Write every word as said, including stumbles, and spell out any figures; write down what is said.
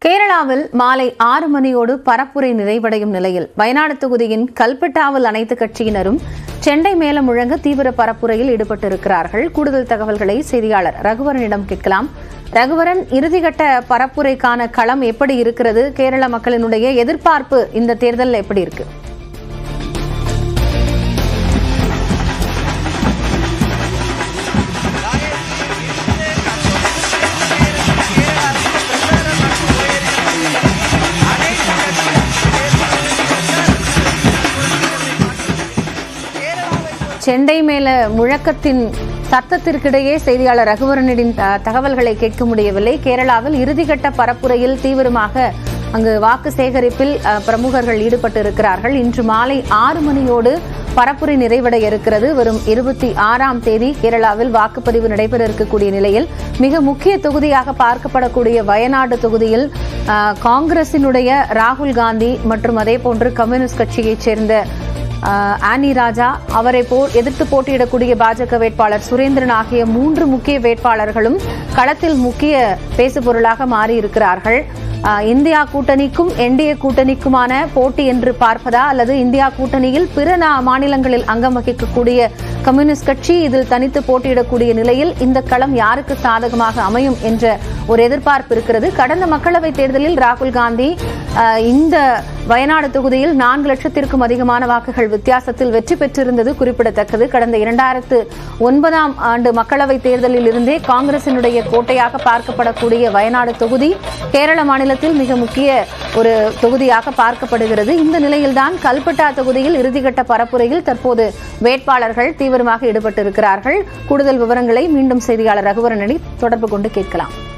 கேரளாவில் மாலை ஆறு மணியோடு பரப்புரை நிறைவடையும் நிலையில் வயநாடு தொகுதியின் கல்பெட்டாவில் அனைத்து கட்சியினரும் செண்டை மேளம் முழங்க தீவிர பரப்புரையில் ஈடுபட்டிருக்கிறார்கள். கூடுதல் தகவல்களை செய்தியாளர் ரகுவரனிடம் கேட்கலாம். ரகுவரன், இறுதிக்கட்ட பரப்புரைக்கான களம் எப்படி இருக்கிறது? கேரள மக்களினுடைய எதிர்பார்ப்பு இந்த தேர்தலில் எப்படி இருக்கு? செண்டை மேல முழக்கத்தின் சத்தத்திற்கிடையே செய்தியாளர் ரகுவரனின் தகவல்களை கேட்க முடியவில்லை. கேரளாவில் இறுதிக்கட்ட பரப்புரையில் தீவிரமாக அங்கு வாக்கு சேகரிப்பில் பிரமுகர்கள் ஈடுபட்டு இருக்கிறார்கள். இன்று மாலை ஆறு மணியோடு பரப்புரை நிறைவடைய இருக்கிறது. வரும் இருபத்தி ஆறாம் தேதி கேரளாவில் வாக்குப்பதிவு நடைபெற இருக்கக்கூடிய நிலையில் மிக முக்கிய தொகுதியாக பார்க்கப்படக்கூடிய வயநாடு தொகுதியில் காங்கிரசினுடைய ராகுல் காந்தி மற்றும் அதே போன்று கம்யூனிஸ்ட் கட்சியைச் சேர்ந்த ஆனி ராஜா, அவரை போல் எதிர்த்து போட்டியிடக்கூடிய பாஜக வேட்பாளர் சுரேந்திரன் ஆகிய மூன்று முக்கிய வேட்பாளர்களும் களத்தில் முக்கிய பேசுபொருளாக மாறியிருக்கிறார்கள். இந்தியா கூட்டணிக்கும் என்டிஏ கூட்டணிக்குமான போட்டி என்று பார்ப்பதா, அல்லது இந்தியா கூட்டணியில் பிற மாநிலங்களில் அங்கம் வகிக்கக்கூடிய கம்யூனிஸ்ட் கட்சி இதில் தனித்து போட்டியிடக்கூடிய நிலையில் இந்த களம் யாருக்கு சாதகமாக அமையும் என்ற ஒரு எதிர்பார்ப்பு இருக்கிறது. கடந்த மக்களவைத் தேர்தலில் ராகுல் காந்தி இந்த வயநாடு தொகுதியில் நான்கு லட்சத்திற்கும் அதிகமான வாக்குகள் வித்தியாசத்தில் வெற்றி பெற்றிருந்தது குறிப்பிடத்தக்கது. கடந்த இரண்டாயிரத்து ஒன்பதாம் ஆண்டு மக்களவைத் தேர்தலில் இருந்தே காங்கிரசினுடைய கோட்டையாக பார்க்கப்படக்கூடிய வயநாடு தொகுதி கேரள மாநிலத்தில் மிக முக்கிய ஒரு தொகுதியாக பார்க்கப்படுகிறது. இந்த நிலையில்தான் கல்பெட்டா தொகுதியில் இறுதிக்கட்ட பரப்புரையில் தற்போது வேட்பாளர்கள் தீவிரமாக ஈடுபட்டிருக்கிறார்கள். கூடுதல் விவரங்களை மீண்டும் செய்தியாளர் ரகுவரனிடம் தொடர்பு கொண்டு கேட்கலாம்.